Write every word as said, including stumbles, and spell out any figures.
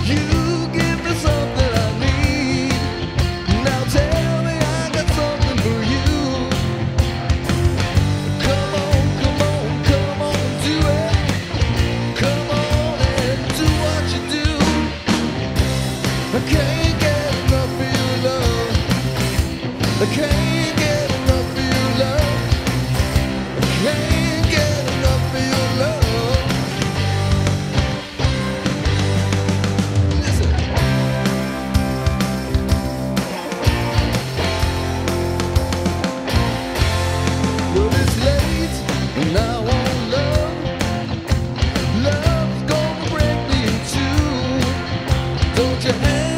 You give me something I need. Now tell me I got something for you. Come on, come on, come on, do it. Come on and do what you do. I can't get enough of your love. I can't get enough of your love. I can't get enough of your love. Listen. Well, it's late and I want love. Love's gonna break me in two. Don't you hang